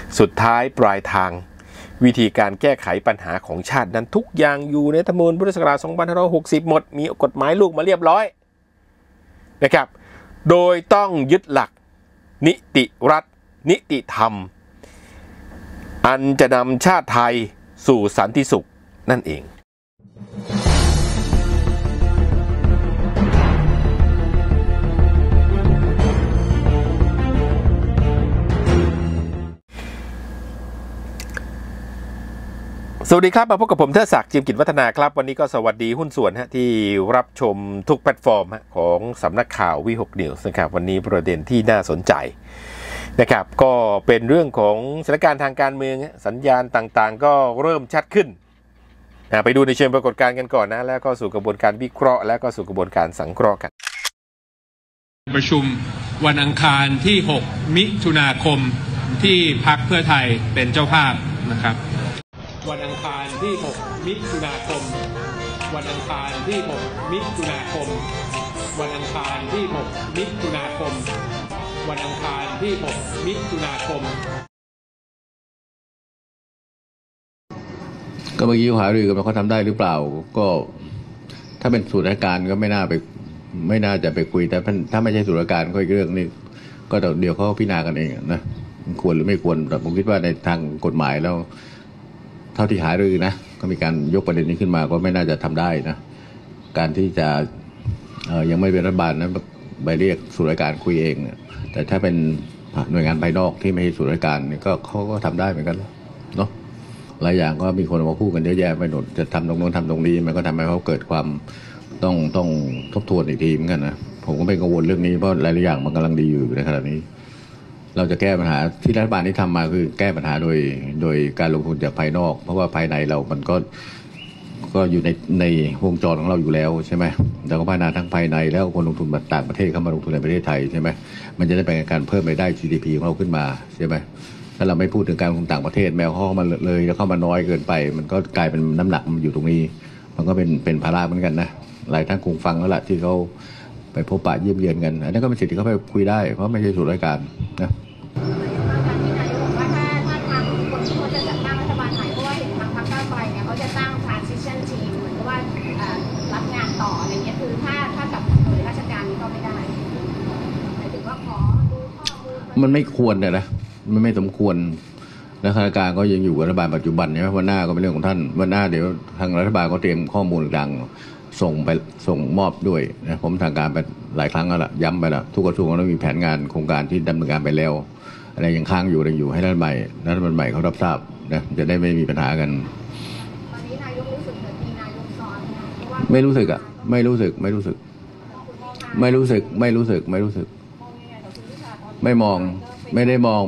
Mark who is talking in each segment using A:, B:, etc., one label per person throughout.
A: สุดท้ายปลายทางวิธีการแก้ไขปัญหาของชาตินั้นทุกอย่างอยู่ในรัฐธรรมนูญพุทธศักราช 2560 หมดมีกฎหมายลูกมาเรียบร้อยนะครับโดยต้องยึดหลักนิติรัฐนิติธรรมอันจะนำชาติไทยสู่สันติสุขนั่นเองสวัสดีครับมาพบกับผมเทิดศักดิ์จิมกิจวัฒนาครับวันนี้ก็สวัสดีหุ้นส่วนที่รับชมทุกแพลตฟอร์มของสำนักข่าววิหกนิวส์นะครับวันนี้ประเด็นที่น่าสนใจนะครับก็เป็นเรื่องของสถานการณ์ทางการเมืองสัญญาณต่างๆก็เริ่มชัดขึ้นไปดูในเชิงปรากฏการณ์กันก่อนนะแล้วก็สู่กระบวนการวิเคราะห์แล้วก็สู่กระบวนการสังเคราะห์กัน
B: ประชุมวันอังคารที่6มิถุนาคมที่พรรคเพื่อไทยเป็นเจ้าภาพนะครับวันอังคารที่6มิถุนาคมวันอังคารที่6มิถุนาคมวันอังคารที่6มิถุนาคมวันอังคารที่6มิถุนาคม
C: ก็เมื่อกี้หารือกันว่าเขาทำได้หรือเปล่าก็ถ้าเป็นสูตรราชการก็ไม่น่าจะไปคุยแต่ถ้าไม่ใช่สูตรราชการก็อีกเรื่องนึงก็เดี๋ยวเขาพิจารณากันเองนะควรหรือไม่ควรแต่ผมคิดว่าในทางกฎหมายแล้วเท่าที่หารือนะก็มีการยกประเด็นนี้ขึ้นมาก็ไม่น่าจะทำได้นะการที่จะยังไม่เป็นรัฐบาลนั้นไปเรียกส่วนราชการคุยเองแต่ถ้าเป็นหน่วยงานภายนอกที่ไม่ใช่ส่วนราชการนี่ก็เขาก็ทำได้เหมือนกันเนาะหลายอย่างก็มีคนมาพูดกันเยอะแยะไปหมดจะทำตรงโน้นทำตรงนี้มันก็ทำให้เขาเกิดความต้องทบทวนอีกทีเหมือนกันนะผมก็ไม่กังวลเรื่องนี้เพราะหลายอย่างมันกำลังดีอยู่ในขณะนี้เราจะแก้ปัญหาที่รัฐบาลนี้ทำมาคือแก้ปัญหาโดยการลงทุนจากภายนอกเพราะว่าภายในเรามันก็อยู่ในวงจรของเราอยู่แล้วใช่ไหมเราก็พัฒนาทั้งภายในแล้วคนลงทุนต่างประเทศเข้ามาลงทุนในประเทศไทยใช่ไหมมันจะได้เป็นการเพิ่มรายได้ GDP ของเราขึ้นมาใช่ไหมถ้าเราไม่พูดถึงการลงทุนต่างประเทศแมวเข้ามาเลยแล้วเข้ามาน้อยเกินไปมันก็กลายเป็นน้ำหนักมันอยู่ตรงนี้มันก็เป็นภาระเหมือนกันนะหลายท่านคงฟังแล้วล่ะที่เขาไปพบปะเยี่ยมเยียนกันอันนั้นก็เป็นสิทธิ์ที่เขาไปคุยได้เพราะไม่ใช่ส่วนราชการนะมันไม่ควรนะมันไม่สมควรและข้าราชการก็ยังอยู่กับรัฐบาลปัจจุบันใช่ไหมวันหน้าก็เป็นเรื่องของท่านวันหน้าเดี๋ยวทางรัฐบาลก็เตรียมข้อมูลต่างส่งมอบด้วยนะผมทางการไปหลายครั้งแล้วล่ะย้ำไปแล้วทุกกระทรวงก็ต้องมีแผนงานโครงการที่ดำเนินการไปแล้วอะไรยังค้างอยู่ให้รัฐบาลใหม่เขารับทราบนะจะได้ไม่มีปัญหากันตอนนี้นายกรู้สึกเหมือนมีนายกซ้อนไม่รู้สึกไม่รู้สึกไม่มองไม่ได้ม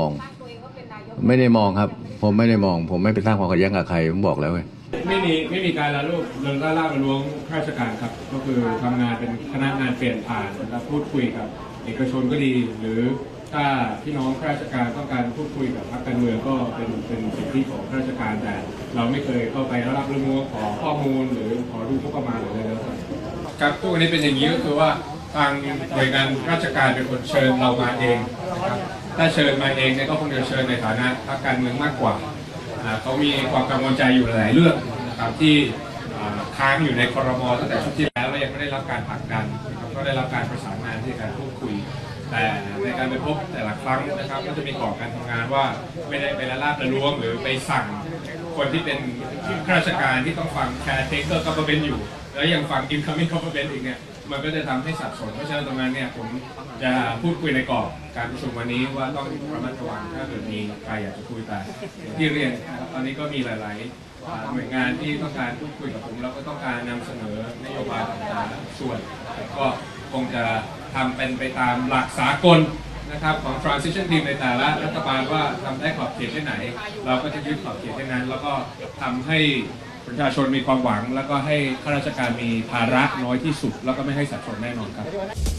C: องครับผมไม่ได้มองผมไม่ไปสร้างความขัดแย้งกับใครผมบอกแล้วไง
B: ไม่มีการละลาบล้วงข้าราชการครับก็คือทำงานเป็นคณะงานเปลี่ยนผ่านนะครับพูดคุยกับเอกชนก็ดีหรือถ้าพี่น้องข้าราชการต้องการพูดคุยกับพรรคการเมืองก็เป็นสิทธิของข้าราชการแต่เราไม่เคยเข้าไปละลาบล้วงขอข้อมูลหรือขอดูงบประมาณหรืออะไรแล้วครับพวกนี้เป็นอย่างนี้ก็คือว่าทางหน่วยงานราชการเป็นคนเชิญเรามาเองนะครับถ้าเชิญมาเองเนี่ยก็คงจะเชิญในฐานะพรรคการเมืองมากกว่าเขามีความกังวลใจอยู่หลายเรื่องนะครับที่ค้างอยู่ในครม.ตั้งแต่ชุดที่แล้วและยังไม่ได้รับการผลักดันก็ได้รับการประสานงานที่การพูดคุยแต่ในการไปพบแต่ละครั้งนะครับก็จะมีกรอบการทำงานว่าไม่ได้ไปละลาบละล้วงหรือไปสั่งคนที่เป็นข้าราชการที่ต้องฟังแคร์เทคเกอร์ก็เป็นอยู่แล้วยังฟังอินคัมมิ่งก็เป็นอีกเนี่ยมันก็จะทำให้สับสนเพราะฉะนั้นตรงนั้นเนี่ยผมจะพูดคุยในกรอบการประชุมวันนี้ว่าต้องระมัดระวังถ้าเกิดมีใครอยากจะคุยแต่ที่เรียนตอนนี้ก็มีหลายๆหน่วยงานที่ต้องการพูดคุยกับผมแล้วก็ต้องการนำเสนอนโยบายต่างๆส่วนก็คงจะทำเป็นไปตามหลักสากลนะครับของ transition team ในแต่ละรัฐบาลว่าทำได้ขอบเขตที่ไหนเราก็จะยึดขอบเขตที่นั้นแล้วก็ทำให้ประชาชนมีความหวังแล้วก็ให้ข้าราชการมีภาระน้อยที่สุดแล้วก็ไม่ให้สับสนแน่นอนครับ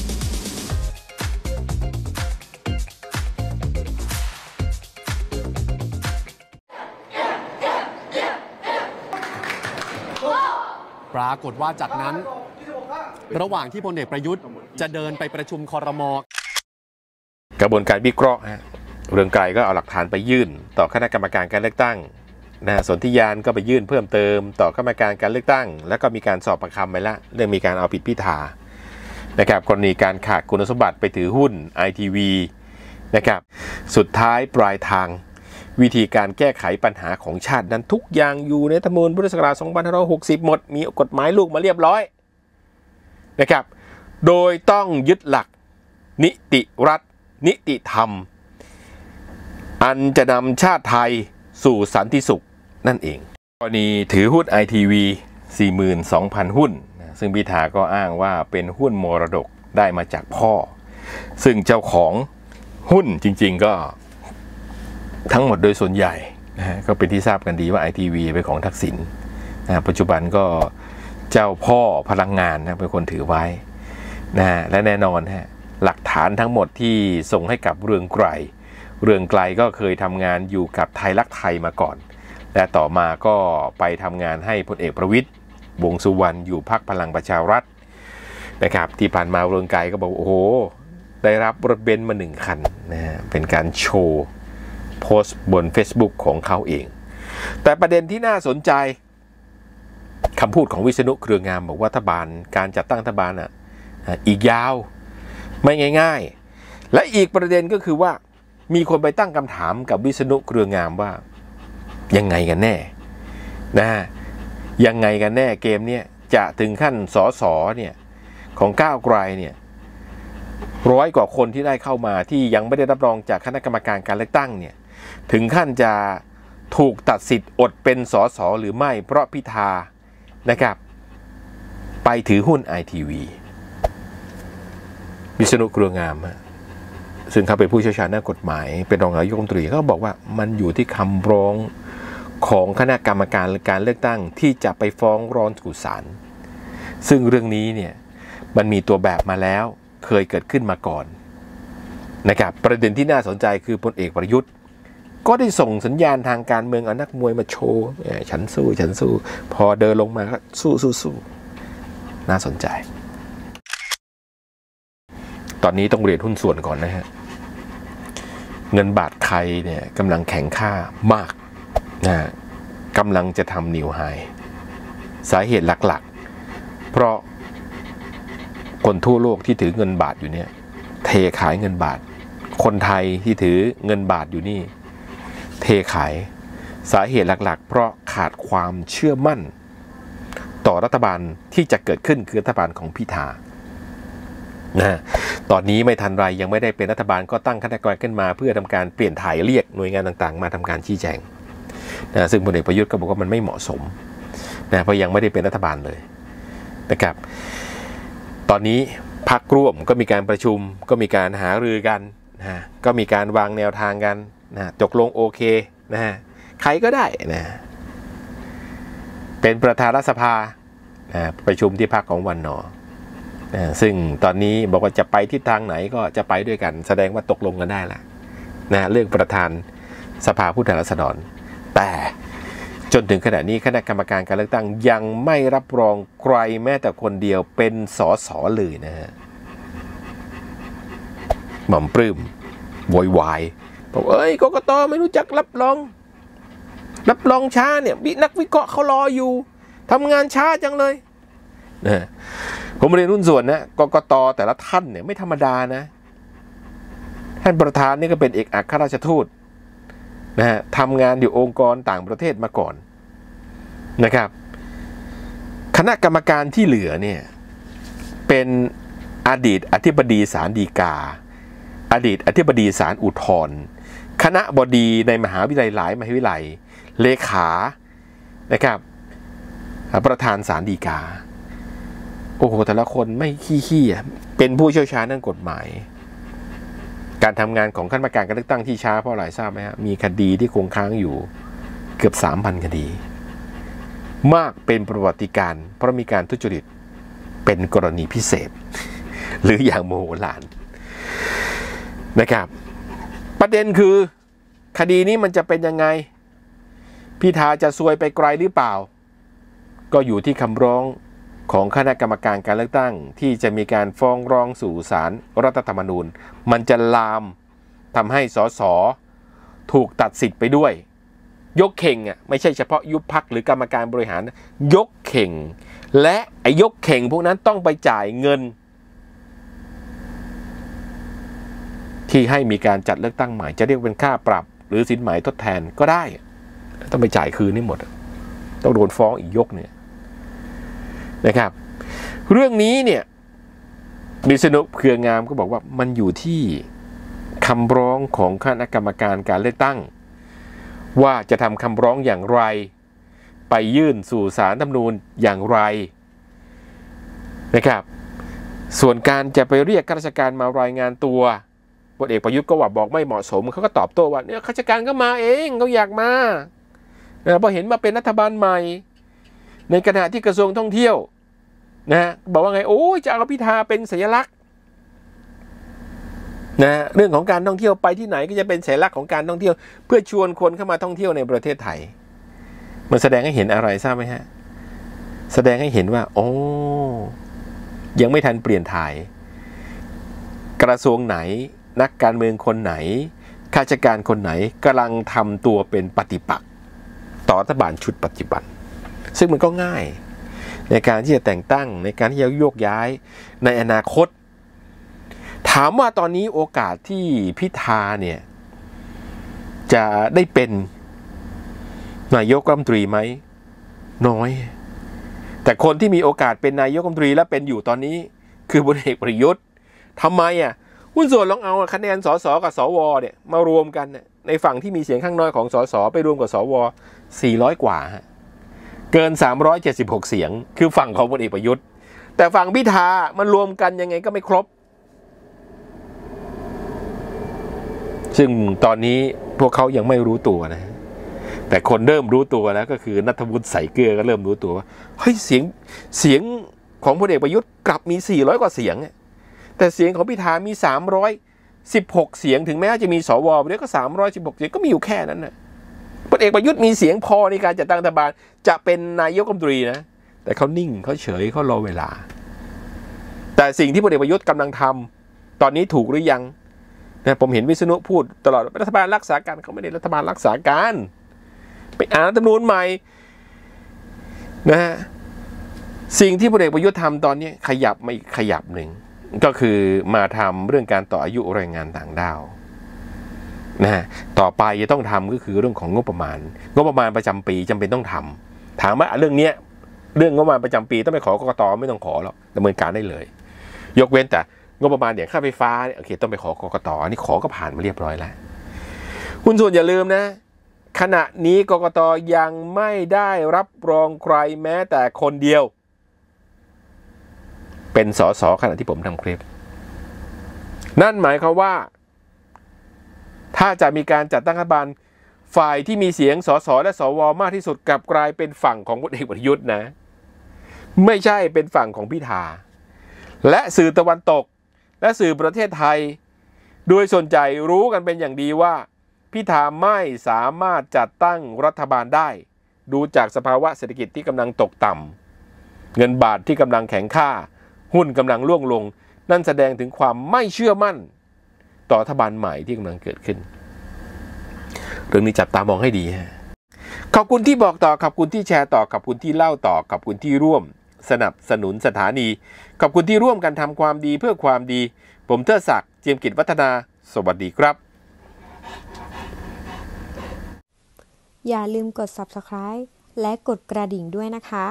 D: ปรากฏว่าจากนั้นระหว่างที่พลเอกประยุทธ์จะเดินไปประชุมครม.
A: กระบวนการวิเคราะห์เรืองไกรก็เอาหลักฐานไปยื่นต่อคณะกรรมการการเลือกตั้งสนธิยานก็ไปยื่นเพิ่มเติมต่อคณะกรรมการการเลือกตั้งแล้วก็มีการสอบปากคำไปแล้วเรื่องมีการเอาผิดพิธานะครับกรณีการขาดคุณสมบัติไปถือหุ้น ITV นะครับสุดท้ายปลายทางวิธีการแก้ไขปัญหาของชาตินั้นทุกอย่างอยู่ในรัฐธรรมนูญพุทธศักราช 2560 หมดมีกฎหมายลูกมาเรียบร้อยนะครับโดยต้องยึดหลักนิติรัฐนิติธรรมอันจะนำชาติไทยสู่สันติสุขนั่นเองกรณีถือหุ้น ITV 42,000 หุ้นซึ่งพิธาก็อ้างว่าเป็นหุ้นมรดกได้มาจากพ่อซึ่งเจ้าของหุ้นจริงๆก็ทั้งหมดโดยส่วนใหญ่ก็เป็นที่ทราบกันดีว่า ITV เป็นของทักษิณปัจจุบันก็เจ้าพ่อพลังงานเป็นคนถือไว้และแน่นอนหลักฐานทั้งหมดที่ส่งให้กับเรืองไกรก็เคยทำงานอยู่กับไทยรักไทยมาก่อนและต่อมาก็ไปทำงานให้พลเอกประวิตรวงษ์สุวรรณอยู่พรรคพลังประชารัฐนะครับที่ผ่านมาเรืองไกรก็บอกโอ้โหได้รับรถเบนซ์มา1 คันเป็นการโชว์โพสต์บน Facebook ของเขาเองแต่ประเด็นที่น่าสนใจคำพูดของวิษณุเครืองามบอกว่ารัฐบาลการจัดตั้งรัฐบาลอีกยาวไม่ง่ายๆและอีกประเด็นก็คือว่ามีคนไปตั้งคำถามกับวิษณุเครืองามว่ายังไงกันแน่ยังไงกันแน่เกมนี้จะถึงขั้นสสเนี่ยของก้าวไกลเนี่ย100 กว่าคนที่ได้เข้ามาที่ยังไม่ได้รับรองจากคณะกรรมการการเลือกตั้งเนี่ยถึงขั้นจะถูกตัดสิทธิ์อดเป็นสสหรือไม่เพราะพิธานะครับไปถือหุ้น ITV วิษณุเครืองามซึ่งเขาเป็นผู้เชี่ยวชาญด้านกฎหมายเป็นรองนายกรัฐมนตรีก็บอกว่ามันอยู่ที่คำร้องของคณะกรรมการการเลือกตั้งที่จะไปฟ้องร้องสู่ศาลซึ่งเรื่องนี้เนี่ยมันมีตัวแบบมาแล้วเคยเกิดขึ้นมาก่อนนะครับประเด็นที่น่าสนใจคือพลเอกประยุทธ์ก็ได้ส่งสัญญาณทางการเมืองเอานักมวยมาโชว์ฉันสู้พอเดินลงมาก็สู้น่าสนใจตอนนี้ต้องเรียนหุ้นส่วนก่อนนะฮะเงินบาทไทยเนี่ยกำลังแข็งค่ามากกำลังจะทำนิวไฮสาเหตุหลักๆเพราะคนทั่วโลกที่ถือเงินบาทอยู่เนี่ยเทขายเงินบาทคนไทยที่ถือเงินบาทอยู่นี่เทขายสาเหตุหลักๆเพราะขาดความเชื่อมั่นต่อรัฐบาลที่จะเกิดขึ้นคือรัฐบาลของพิธาตอนนี้ไม่ทันไรยังไม่ได้เป็นรัฐบาลก็ตั้งคณะกรรมการขึ้นมาเพื่อทำการเปลี่ยนถ่ายเรียกหน่วยงานต่างๆมาทำการชี้แจงซึ่งพลเอกประยุทธ์ก็บอกว่ามันไม่เหมาะสมเพราะยังไม่ได้เป็นรัฐบาลเลยนะครับตอนนี้พรรคร่วมก็มีการประชุมก็มีการหารือกันก็มีการวางแนวทางกันตกลงโอเคใครก็ได้เป็นประธานรัฐสภาประชุมที่พรรคของวันนอซึ่งตอนนี้บอกว่าจะไปทิศทางไหนก็จะไปด้วยกันแสดงว่าตกลงกันได้แล้วเรื่องประธานสภาผู้แทนราษฎรแต่จนถึงขณะนี้คณะกรรมการการเลือกตั้งยังไม่รับรองใครแม้แต่คนเดียวเป็นสสเลยนะฮะหม่อมปลื้มโวยวายบอกกกต.ไม่รู้จักรับรองช้าเนี่ยนักวิเคราะห์เขารออยู่ทำงานช้าจังเลยผมเรียนรุ่นส่วนนะกกต.แต่ละท่านเนี่ยไม่ธรรมดานะท่านประธานนี่ก็เป็นเอกอัครราชทูตทำงานอยู่องค์กรต่างประเทศมาก่อนนะครับคณะกรรมการที่เหลือเนี่ยเป็นอดีตอธิบดีศาลฎีกาอดีตอธิบดีศาลอุทธรณ์คณะบดีในมหาวิทยาลัยหลายมหาวิทยาลัยเลขานะครับประธานศาลฎีกาโอ้โหแต่ละคนไม่ขี้เป็นผู้เชี่ยวชาญด้านกฎหมายการทำงานของคณะกรรมการการเลือกตั้งที่ช้าเพราะอะไรทราบไหมฮะมีคดีที่คงค้างอยู่เกือบ 3,000 คดีมากเป็นประวัติการณ์เพราะมีการทุจริตเป็นกรณีพิเศษหรืออย่างโมโหลานนะครับประเด็นคือคดีนี้มันจะเป็นยังไงพิธาจะซวยไปไกลหรือเปล่าก็อยู่ที่คำร้องของคณะกรรมการการเลือกตั้งที่จะมีการฟ้องร้องสู่ศาลรัฐธรรมนูญมันจะลามทำให้สสถูกตัดสิทธิ์ไปด้วยยกเข่งอ่ะไม่ใช่เฉพาะยุบพรรคหรือกรรมการบริหารยกเข่งและไอ้ยกเข่งพวกนั้นต้องไปจ่ายเงินที่ให้มีการจัดเลือกตั้งใหม่จะเรียกเป็นค่าปรับหรือสินไหมทดแทนก็ได้ต้องไปจ่ายคืนนี่หมดต้องโดนฟ้องอีกยกเนี่ยนะครับเรื่องนี้เนี่ยวิษณุเครืองามก็บอกว่ามันอยู่ที่คำร้องของคณะกรรมการการเลือกตั้งว่าจะทำคำร้องอย่างไรไปยื่นสู่ศาลรัฐธรรมนูญอย่างไรนะครับส่วนการจะไปเรียกข้าราชการมารายงานตัวพลเอกประยุทธ์ก็ว่าบอกไม่เหมาะสมเขาก็ตอบโต้ว่าเนี่ยข้าราชการก็มาเองเขาอยากมาพอเห็นมาเป็นรัฐบาลใหม่ในขณะที่กระทรวงท่องเที่ยวนะบอกว่าไงโอ้ยจะเอาพิธาเป็นสัญลักษณ์นะเรื่องของการท่องเที่ยวไปที่ไหนก็จะเป็นสัญลักษณ์ของการท่องเที่ยวเพื่อชวนคนเข้ามาท่องเที่ยวในประเทศไทยมันแสดงให้เห็นอะไรทราบไหมฮะแสดงให้เห็นว่าโอ้ยังไม่ทันเปลี่ยนถ่ายกระทรวงไหนนักการเมืองคนไหนข้าราชการคนไหนกำลังทำตัวเป็นปฏิปักษ์ต่อรัฐบาลชุดปัจจุบันซึ่งมันก็ง่ายในการที่จะแต่งตั้งในการที่จะโยกย้ายในอนาคตถามว่าตอนนี้โอกาสที่พิธาเนี่ยจะได้เป็นนายกรัฐมนตรีไหมน้อยแต่คนที่มีโอกาสเป็นนายกรัฐมนตรีและเป็นอยู่ตอนนี้คือพลเอกประยุทธ์ทำไมหุ้นส่วนลองเอาคะแนนสสกับสวเนี่ยมารวมกันในฝั่งที่มีเสียงข้างน้อยของสสไปรวมกับสว400กว่าเกิน376เสียงคือฝั่งของพลเอกประยุทธ์แต่ฝั่งพิธามันรวมกันยังไงก็ไม่ครบซึ่งตอนนี้พวกเขายังไม่รู้ตัวนะแต่คนเริ่มรู้ตัวแล้วก็คือณัฐวุฒิใส่เกลือก็เริ่มรู้ตัวว่าเฮ้ยเสียงของพลเอกประยุทธ์กลับมี400กว่าเสียงแต่เสียงของพิธามี316เสียงถึงแม้จะมีสวไปด้วยก็316เสียงก็มีอยู่แค่นั้นนะพลเอกประยุทธ์มีเสียงพอในการจัดตั้งรัฐบาลจะเป็นนายกรัฐมนตรีนะแต่เขานิ่งเขาเฉยเขารอเวลาแต่สิ่งที่พลเอกประยุทธ์กำลังทำตอนนี้ถูกหรือยังนะผมเห็นวิษณุพูดตลอดรัฐบาลรักษาการเขาไม่ได้รัฐบาลรักษาการไปอ่านรัฐธรรมนูญใหม่นะฮะสิ่งที่พลเอกประยุทธ์ทำตอนนี้ขยับมาอีกขยับหนึ่งก็คือมาทำเรื่องการต่ออายุแรงงานต่างด้าวนะฮะต่อไปจะต้องทำก็คือเรื่องของงบประมาณประจำปีจำเป็นต้องทำถามว่าเรื่องนี้เรื่องงบประมาณประจำปีต้องไปขอกกต.ไม่ต้องขอหรอกดำเนินการได้เลยยกเว้นแต่งบประมาณอย่างค่าไฟฟ้าเนี่ยโอเคต้องไปขอกกต.นี่ขอก็ผ่านมาเรียบร้อยแล้วคุณส่วนอย่าลืมนะขณะนี้กกต.ยังไม่ได้รับรองใครแม้แต่คนเดียวเป็นสสขณะที่ผมทำคลิปนั่นหมายความว่าถ้าจะมีการจัดตั้งรัฐบาลฝ่ายที่มีเสียงสสและสวมากที่สุดกลับกลายเป็นฝั่งของพลเอกประยุทธ์นะไม่ใช่เป็นฝั่งของพิธาและสื่อตะวันตกและสื่อประเทศไทยโดยส่วนใหญ่รู้กันเป็นอย่างดีว่าพิธาไม่สามารถจัดตั้งรัฐบาลได้ดูจากสภาวะเศรษฐกิจที่กำลังตกต่ำเงินบาทที่กำลังแข็งค่าหุ้นกำลังร่วงลงนั่นแสดงถึงความไม่เชื่อมั่นต่อรัฐบาลใหม่ที่กำลังเกิดขึ้นเรื่องนี้จับตามองให้ดีขอบคุณที่บอกต่อขอบคุณที่แชร์ต่อขอบคุณที่เล่าต่อขอบคุณที่ร่วมสนับสนุนสถานีขอบคุณที่ร่วมกันทำความดีเพื่อความดีผมเทิดศักดิ์เจียมกิจวัฒนาสวัสดีครับ
E: อย่าลืมกด Subscribe และกดกระดิ่งด้วยนะคะ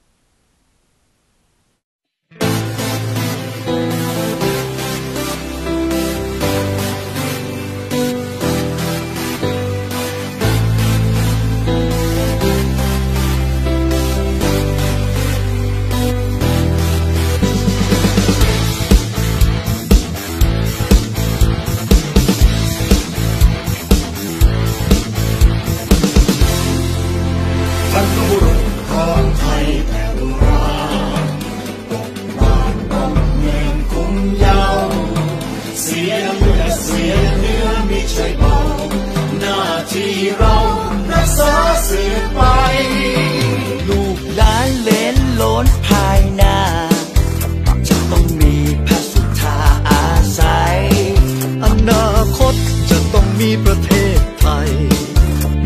F: ลูกหลานเหลนโลนภายหน้าจะต้องมีพระสุธาอาศัยอนาคตจะต้องมีประเทศไทย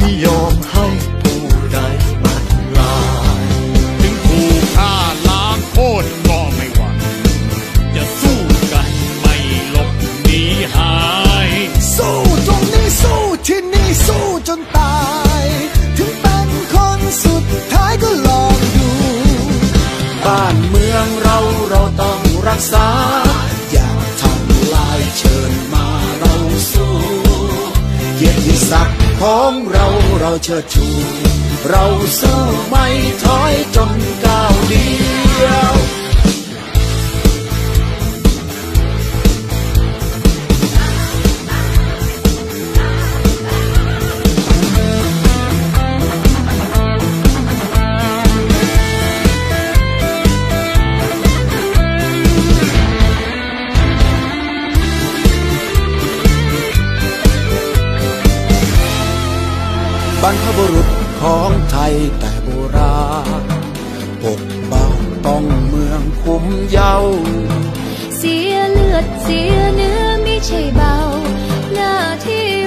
F: ไม่ยอมให้ผู้ใดมาทำลายถึงถูกฆ่าล้างโคตรก็ไม่หวั่นจะสู้กันไม่หลบหนีหายสู้ตรงนี้สู้ที่นี่สู้จนตายถึงเป็นคนสุดท้ายก็ลองดูบ้านเมืองเราต้องรักษาอย่าทำลายเชิญมาเราสู้เกียรติศักดิ์ของเราเชิดชูเราสู้ไม่ถอยจนก้าวเดียวบรรพบุรุษของไทยแต่โบราณปกป้องต้องเมืองคุ้มเยาว์
G: เสียเลือดเสียเนื้อไม่ใช่เบาหน้าที่